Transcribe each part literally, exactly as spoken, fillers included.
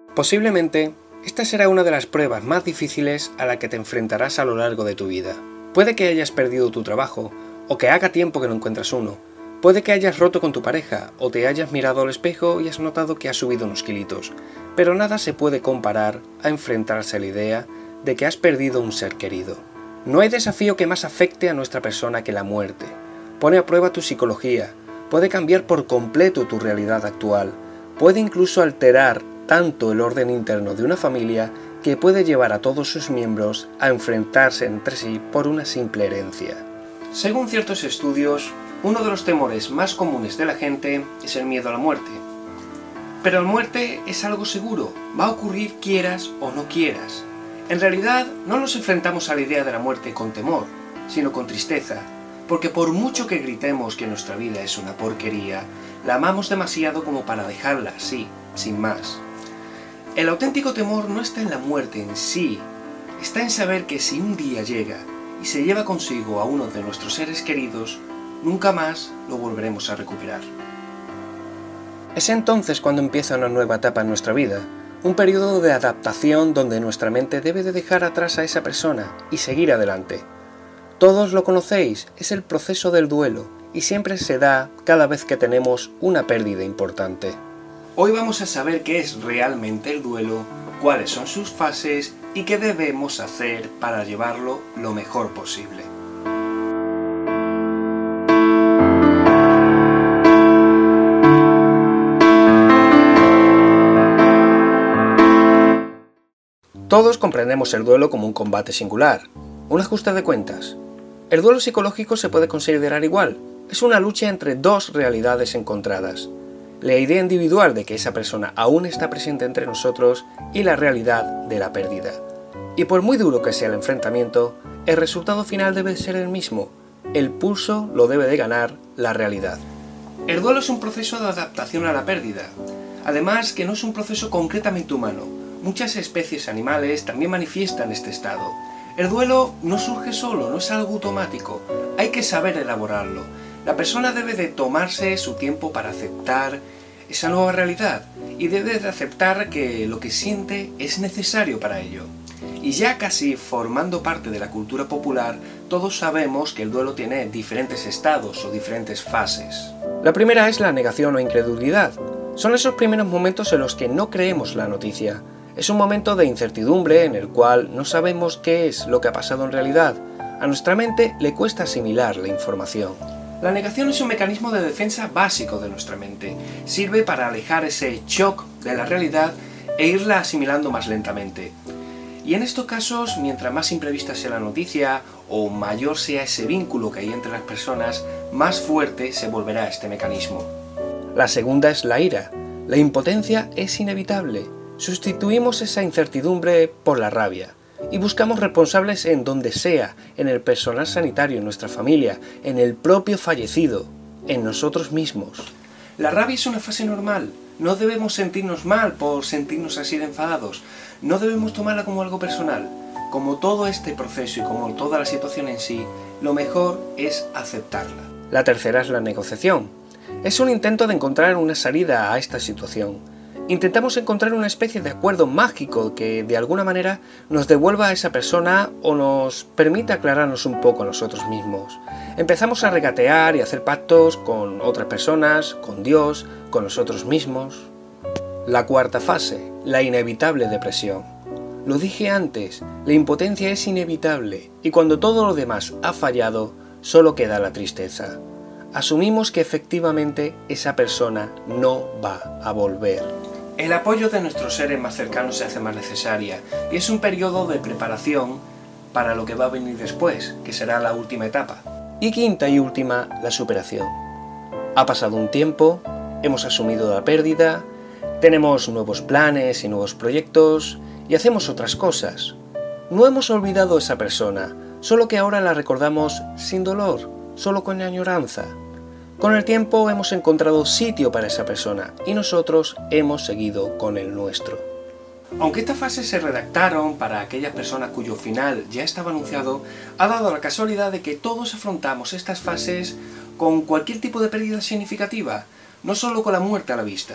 Posiblemente, esta será una de las pruebas más difíciles a la que te enfrentarás a lo largo de tu vida. Puede que hayas perdido tu trabajo, o que haga tiempo que no encuentras uno. Puede que hayas roto con tu pareja, o te hayas mirado al espejo y has notado que has subido unos kilitos. Pero nada se puede comparar a enfrentarse a la idea de que has perdido un ser querido. No hay desafío que más afecte a nuestra persona que la muerte. Pone a prueba tu psicología, puede cambiar por completo tu realidad actual, puede incluso alterar tanto el orden interno de una familia que puede llevar a todos sus miembros a enfrentarse entre sí por una simple herencia. Según ciertos estudios, uno de los temores más comunes de la gente es el miedo a la muerte. Pero la muerte es algo seguro, va a ocurrir quieras o no quieras. En realidad, no nos enfrentamos a la idea de la muerte con temor, sino con tristeza, porque por mucho que gritemos que nuestra vida es una porquería, la amamos demasiado como para dejarla así, sin más. El auténtico temor no está en la muerte en sí, está en saber que si un día llega y se lleva consigo a uno de nuestros seres queridos, nunca más lo volveremos a recuperar. Es entonces cuando empieza una nueva etapa en nuestra vida, un periodo de adaptación donde nuestra mente debe de dejar atrás a esa persona y seguir adelante. Todos lo conocéis, es el proceso del duelo y siempre se da cada vez que tenemos una pérdida importante. Hoy vamos a saber qué es realmente el duelo, cuáles son sus fases y qué debemos hacer para llevarlo lo mejor posible. Todos comprendemos el duelo como un combate singular, un ajuste de cuentas. El duelo psicológico se puede considerar igual, es una lucha entre dos realidades encontradas. La idea individual de que esa persona aún está presente entre nosotros y la realidad de la pérdida. Y por muy duro que sea el enfrentamiento, el resultado final debe ser el mismo. El pulso lo debe de ganar la realidad. El duelo es un proceso de adaptación a la pérdida. Además que no es un proceso concretamente humano. Muchas especies animales también manifiestan este estado. El duelo no surge solo, no es algo automático. Hay que saber elaborarlo. La persona debe de tomarse su tiempo para aceptar esa nueva realidad y debe de aceptar que lo que siente es necesario para ello. Y ya casi formando parte de la cultura popular, todos sabemos que el duelo tiene diferentes estados o diferentes fases. La primera es la negación o incredulidad. Son esos primeros momentos en los que no creemos la noticia. Es un momento de incertidumbre en el cual no sabemos qué es lo que ha pasado en realidad. A nuestra mente le cuesta asimilar la información. La negación es un mecanismo de defensa básico de nuestra mente. Sirve para alejar ese shock de la realidad e irla asimilando más lentamente. Y en estos casos, mientras más imprevista sea la noticia o mayor sea ese vínculo que hay entre las personas, más fuerte se volverá este mecanismo. La segunda es la ira. La impotencia es inevitable. Sustituimos esa incertidumbre por la rabia. Y buscamos responsables en donde sea, en el personal sanitario, en nuestra familia, en el propio fallecido, en nosotros mismos. La rabia es una fase normal, no debemos sentirnos mal por sentirnos así de enfadados, no debemos tomarla como algo personal. Como todo este proceso y como toda la situación en sí, lo mejor es aceptarla. La tercera es la negociación. Es un intento de encontrar una salida a esta situación. Intentamos encontrar una especie de acuerdo mágico que de alguna manera nos devuelva a esa persona o nos permita aclararnos un poco a nosotros mismos. Empezamos a regatear y a hacer pactos con otras personas, con Dios, con nosotros mismos. La cuarta fase, la inevitable depresión. Lo dije antes, la impotencia es inevitable y cuando todo lo demás ha fallado, solo queda la tristeza. Asumimos que efectivamente esa persona no va a volver. El apoyo de nuestros seres más cercanos se hace más necesaria y es un periodo de preparación para lo que va a venir después, que será la última etapa. Y quinta y última, la superación. Ha pasado un tiempo, hemos asumido la pérdida, tenemos nuevos planes y nuevos proyectos y hacemos otras cosas. No hemos olvidado a esa persona, solo que ahora la recordamos sin dolor, solo con añoranza. Con el tiempo hemos encontrado sitio para esa persona y nosotros hemos seguido con el nuestro. Aunque estas fases se redactaron para aquellas personas cuyo final ya estaba anunciado, ha dado la casualidad de que todos afrontamos estas fases con cualquier tipo de pérdida significativa, no solo con la muerte a la vista.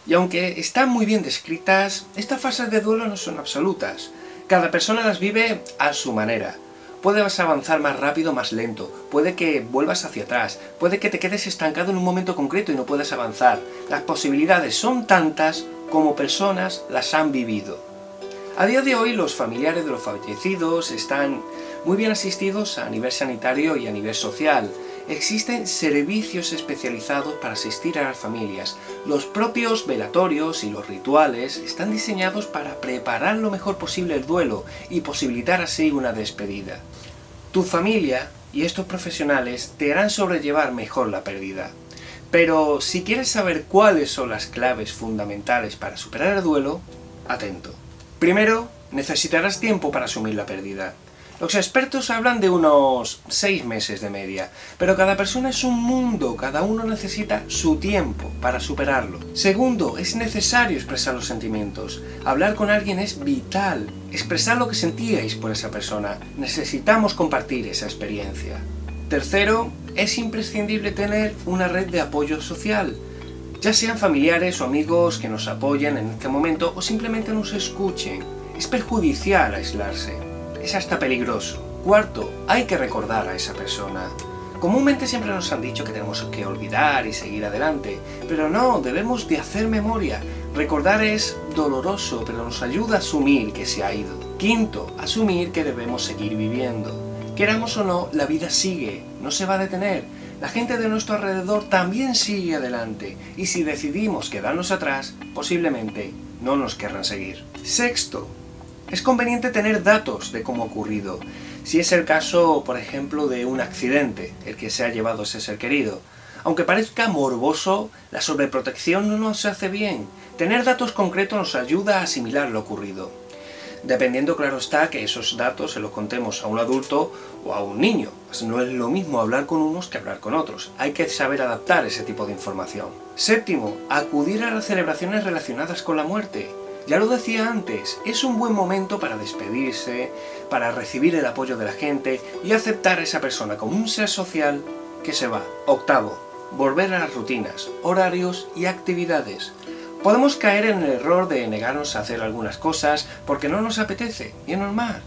Y aunque están muy bien descritas, estas fases de duelo no son absolutas. Cada persona las vive a su manera. Puedes avanzar más rápido o más lento, puede que vuelvas hacia atrás, puede que te quedes estancado en un momento concreto y no puedas avanzar. Las posibilidades son tantas como personas las han vivido. A día de hoy los familiares de los fallecidos están muy bien asistidos a nivel sanitario y a nivel social. Existen servicios especializados para asistir a las familias. Los propios velatorios y los rituales están diseñados para preparar lo mejor posible el duelo y posibilitar así una despedida. Tu familia y estos profesionales te harán sobrellevar mejor la pérdida. Pero si quieres saber cuáles son las claves fundamentales para superar el duelo, atento. Primero, necesitarás tiempo para asumir la pérdida. Los expertos hablan de unos seis meses de media, pero cada persona es un mundo, cada uno necesita su tiempo para superarlo. Segundo, es necesario expresar los sentimientos. Hablar con alguien es vital. Expresar lo que sentíais por esa persona. Necesitamos compartir esa experiencia. Tercero, es imprescindible tener una red de apoyo social. Ya sean familiares o amigos que nos apoyen en este momento o simplemente nos escuchen. Es perjudicial aislarse. Es hasta peligroso. Cuarto, hay que recordar a esa persona. Comúnmente siempre nos han dicho que tenemos que olvidar y seguir adelante, pero no, debemos de hacer memoria. Recordar es doloroso, pero nos ayuda a asumir que se ha ido. Quinto, asumir que debemos seguir viviendo. Queramos o no, la vida sigue, no se va a detener. La gente de nuestro alrededor también sigue adelante, y si decidimos quedarnos atrás, posiblemente no nos querrán seguir. Sexto, es conveniente tener datos de cómo ha ocurrido. Si es el caso, por ejemplo, de un accidente, el que se ha llevado a ese ser querido. Aunque parezca morboso, la sobreprotección no nos hace bien. Tener datos concretos nos ayuda a asimilar lo ocurrido. Dependiendo, claro está, que esos datos se los contemos a un adulto o a un niño. Pues no es lo mismo hablar con unos que hablar con otros. Hay que saber adaptar ese tipo de información. Séptimo, acudir a las celebraciones relacionadas con la muerte. Ya lo decía antes, es un buen momento para despedirse, para recibir el apoyo de la gente y aceptar a esa persona como un ser social que se va. Octavo, volver a las rutinas, horarios y actividades. Podemos caer en el error de negarnos a hacer algunas cosas porque no nos apetece, y es normal.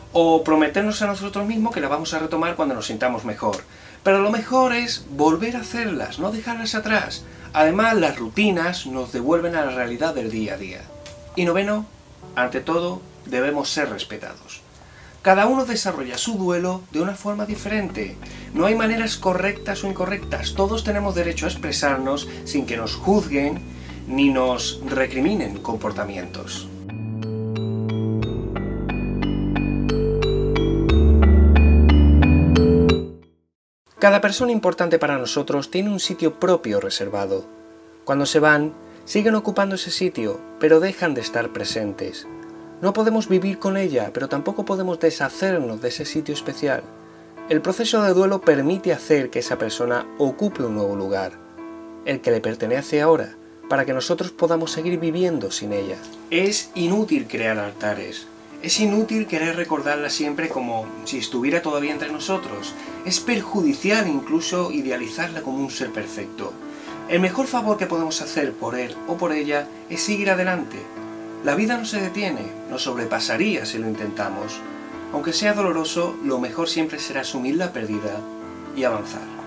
O prometernos a nosotros mismos que las vamos a retomar cuando nos sintamos mejor. Pero lo mejor es volver a hacerlas, no dejarlas atrás. Además, las rutinas nos devuelven a la realidad del día a día. Y noveno, ante todo, debemos ser respetados. Cada uno desarrolla su duelo de una forma diferente. No hay maneras correctas o incorrectas. Todos tenemos derecho a expresarnos sin que nos juzguen ni nos recriminen comportamientos. Cada persona importante para nosotros tiene un sitio propio reservado. Cuando se van, siguen ocupando ese sitio, pero dejan de estar presentes. No podemos vivir con ella, pero tampoco podemos deshacernos de ese sitio especial. El proceso de duelo permite hacer que esa persona ocupe un nuevo lugar, el que le pertenece ahora, para que nosotros podamos seguir viviendo sin ella. Es inútil crear altares. Es inútil querer recordarla siempre como si estuviera todavía entre nosotros. Es perjudicial incluso idealizarla como un ser perfecto. El mejor favor que podemos hacer por él o por ella es seguir adelante. La vida no se detiene, nos sobrepasaría si lo intentamos. Aunque sea doloroso, lo mejor siempre será asumir la pérdida y avanzar.